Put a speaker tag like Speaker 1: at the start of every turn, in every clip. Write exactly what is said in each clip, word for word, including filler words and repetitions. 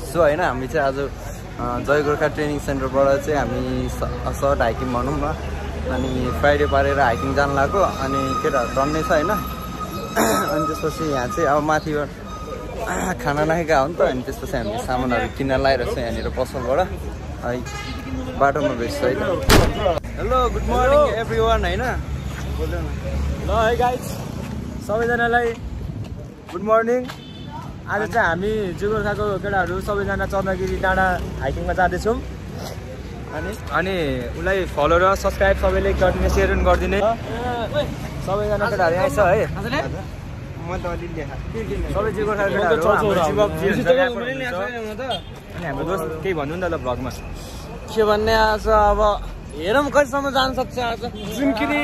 Speaker 1: So होइन हामी चाहिँ आज जय गोर्खा ट्रेनिङ सेन्टरबाट चाहिँ हामी सर्ट हाइकिङ भनौँ न अनि फ्राइडे पारेर हाइकिङ जानु लाग्यो अनि केटाहरू टन्नै छ होइन अनि त्यसपछि यहाँ चाहिँ अब माथिबाट खाना नखाएका हो नि त अनि त्यसपछि हामीले सामानहरू किन्न लगाइरहेको छ यहाँनिर पसलबाट है बाटोमा भेट्छ है hello good morning everyone होइन
Speaker 2: ल है गाइज सबैजनालाई गुड मर्निङ। आज चाहिँ हामी जय गोर्खाको केटाहरू सबैजना चन्द्रगिरी डाँडा हाइकिङमा जाँदैछौँ अनि अनि उसलाई फलो र सब्सक्राइब सबैले गरिदिने सेयर पनि गरिदिने सबैजना केटाहरू यहाँ छ है सबै जय गोर्खाको केटाहरू अनि हाम्रो दोस्त केही भन्नु नि त ल भ्लगमा
Speaker 3: के भन्ने आज अब हेरौँ कहिलेसम्म जान सक्छ आज
Speaker 2: जुनकिरी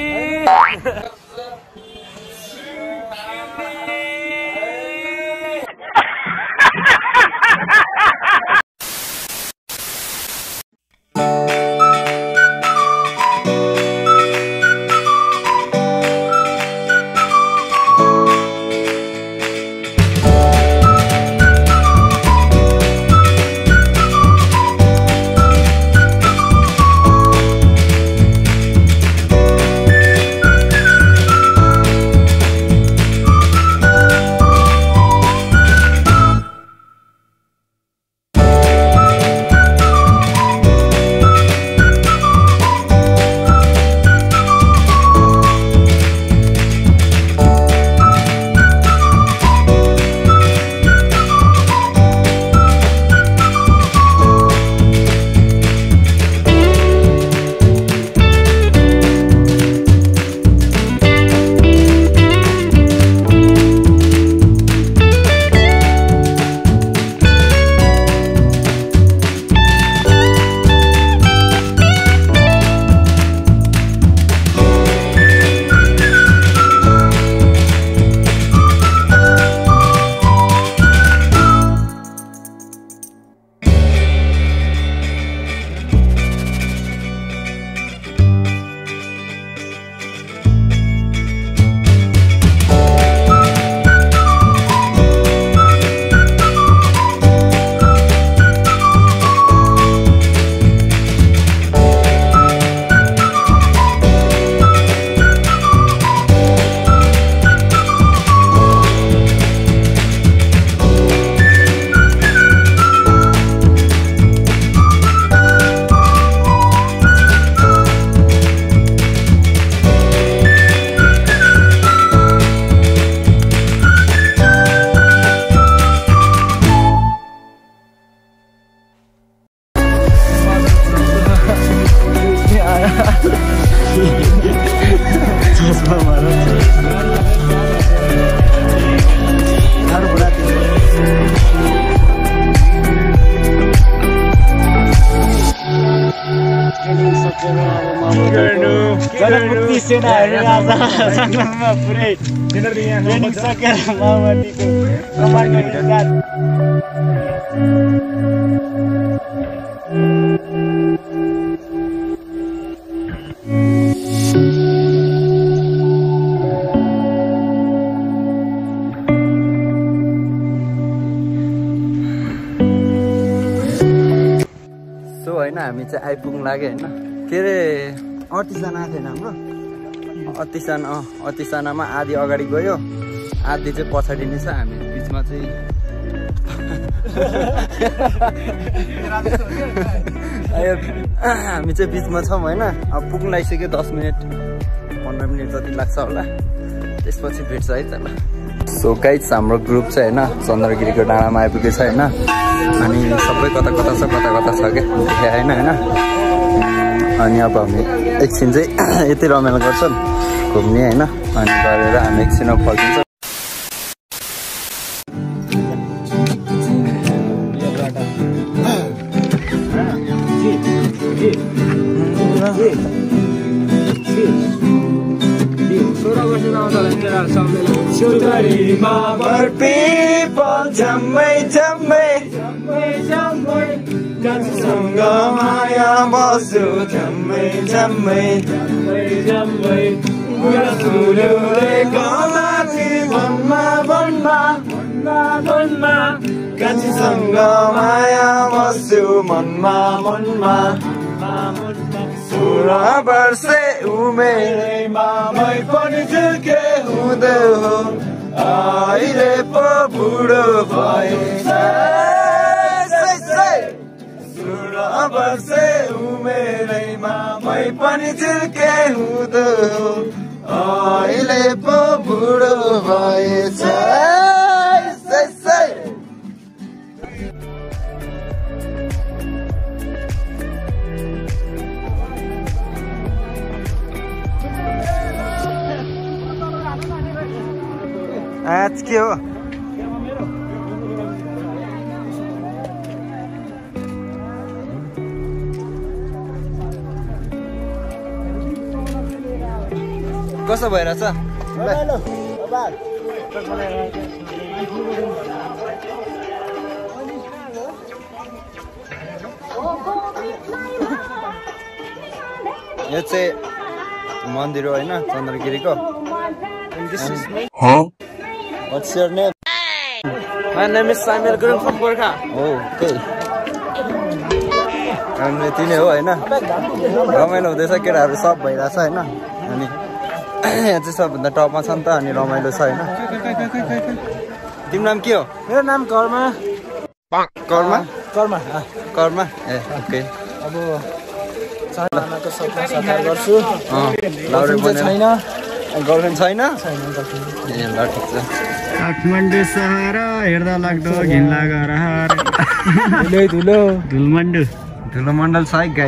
Speaker 2: जनमुक्ति सेनाहरू आज सङ्ग्राममा पुरै ट्रेनिङ सकेर माओवादीको कमान्डो हिँड्छन्।
Speaker 1: सो होइन हामी चाहिँ आइपुग्नु लाग्यो होइन के अरे अठतिसजना आएको थिएन हाम्रो अठतिसजना अँ अठतिसनामा आधी अगाडि गयो आधी चाहिँ पछाडि नै छ हामी बिचमा चाहिँ हामी चाहिँ बिचमा छौँ होइन अब पुग्नु लागिसक्यो दस मिनट पन्ध्र मिनट जति लाग्छ होला त्यसपछि भेट्छ है त ल। सो गाइज हाम्रो ग्रुप चाहिँ होइन चन्द्रगिरीको डाँडामा आइपुगेछ होइन अनि सबै कता कता छ कता कता छ क्या देखाए होइन होइन अनि अब हामी एकछिन चाहिँ यति रमाइलो गर्छन् घुम्ने होइन अनि गरेर हामी एकछिनमा फर्किन्छ।
Speaker 2: माया बस्यो झम्मै झम्मै झम्मै झम्मै वनमा वनमा वनमा वनमा कान्छी
Speaker 1: तिमीसँग माया बस्यो मनमा मनमा सोह्र वर्ष उमेरमा मै पनि झुके हुँदो हो अहिले पो बुढो भएछ सोह्र वर्ष उमेरैमा मै पनि झुके हुँदो हो अहिले पो बुढो भएछ आज के हो कसो भइरहेछ यो चाहिँ मन्दिर हो होइन चन्द्रगिरीको What's your name?
Speaker 3: My name is Samuel Gurung from Gorkha.
Speaker 1: Oh, okay. हामीले तिनै हो होइन रमाइलो हुँदैछ केटाहरू सब भइरहेछ होइन अनि यहाँ चाहिँ सबभन्दा टपमा छ नि त अनि रमाइलो छ होइन तिम्रो नाम के हो
Speaker 2: मेरो नाम कर्मा
Speaker 1: कर्मा
Speaker 2: कर्मा
Speaker 1: कर्मा ए ओके
Speaker 2: अब चारजनाको सपना साकार गर्छु
Speaker 1: लाउरे
Speaker 2: छैन
Speaker 1: गर्लफ्रेन्ड छैन
Speaker 2: छैन
Speaker 1: ए ल ठिक छ
Speaker 2: काठमाडौँ सहर हेर्दा लाग्दो घिनलाग्दो रहर धुलो धुलो धुलमण्डु
Speaker 1: धुलो मण्डल छ है गाई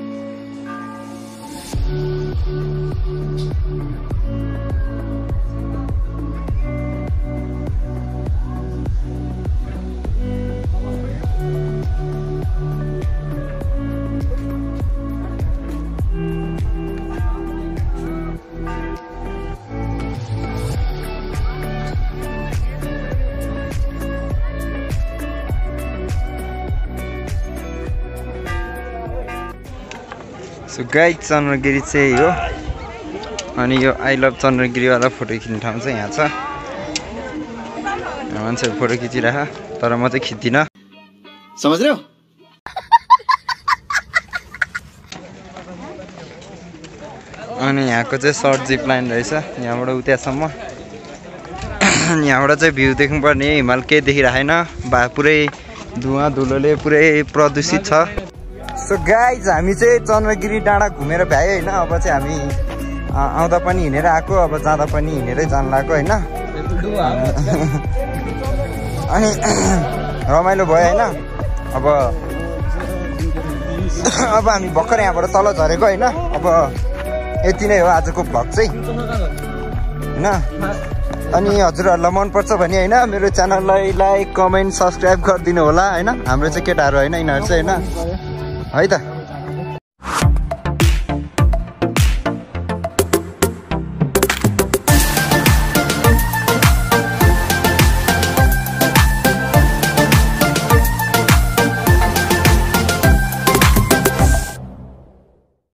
Speaker 1: सो गाइज चन्द्रगिरी चाहिँ हो अनि यो आई लभ चन्द्रगिरीवाला फोटो खिच्ने ठाउँ चाहिँ यहाँ छ मान्छेहरू फोटो खिचिरह तर म चाहिँ खिच्दिनँ समझ रहे हो अनि यहाँको चाहिँ सर्ट जिप लाइन रहेछ यहाँबाट उतासम्म यहाँबाट चाहिँ भ्यू देख्नुपर्ने हिमाल केही देखिरहेन बा पुरै धुवा धुलोले पुरै प्रदूषित छ सो गाइज हामी चाहिँ चन्द्रगिरी डाँडा घुमेर भ्यायो होइन अब चाहिँ हामी आउँदा पनि हिँडेर आएको अब जाँदा पनि हिँडेरै जानु लाग्यो होइन अनि रमाइलो भयो होइन अब अब हामी भर्खर यहाँबाट तल झरेको होइन अब यति नै हो आजको भ्लग चाहिँ होइन अनि हजुरहरूलाई मनपर्छ भने होइन मेरो च्यानललाई लाइक कमेन्ट सब्सक्राइब गरिदिनु होला होइन हाम्रो चाहिँ केटाहरू होइन यिनीहरू चाहिँ होइन है त